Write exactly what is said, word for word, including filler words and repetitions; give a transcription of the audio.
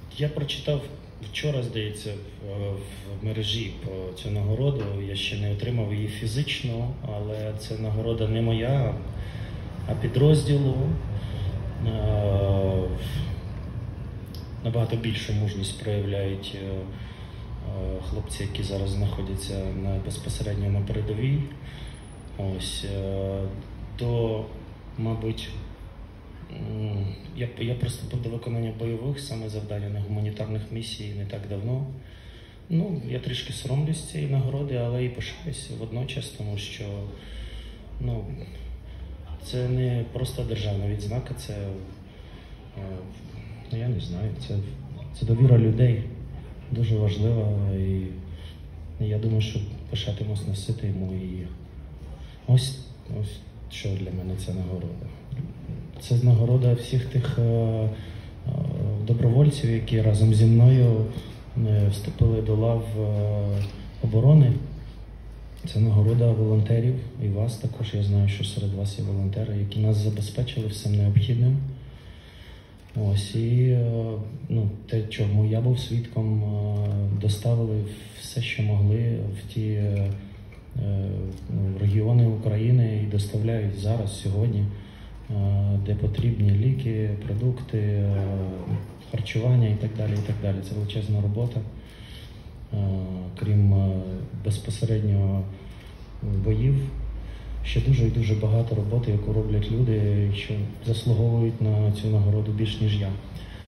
Я прочитав вчора, здається, в мережі про цю нагороду. Я ще не отримав її фізично, але це нагорода не моя, а підрозділу. Набагато більшу мужність проявляють хлопці, які зараз знаходяться на, безпосередньо на передовій. Ось, то, мабуть, я, я приступив до виконання бойових саме завдань на гуманітарних місій не так давно. Ну, я трішки соромлюсь цієї нагороди, але і пишаюся водночас, тому що ну, це не просто державна відзнака, це, ну, я не знаю, це, це довіра людей, дуже важлива, і я думаю, що пишатимусь носити йому її. Ось, ось що для мене ця нагорода. Це нагорода всіх тих е, е, добровольців, які разом зі мною е, вступили до лав е, оборони. Це нагорода волонтерів і вас також. Я знаю, що серед вас є волонтери, які нас забезпечили всім необхідним. Ось, і е, ну, те, чому я був свідком, е, доставили все, що могли в ті е, е, регіони України і доставляють зараз, сьогодні, де потрібні ліки, продукти, харчування і так далі, і так далі. Це величезна робота. Крім безпосередньо боїв, ще дуже і дуже багато роботи, яку роблять люди, що заслуговують на цю нагороду більш ніж я.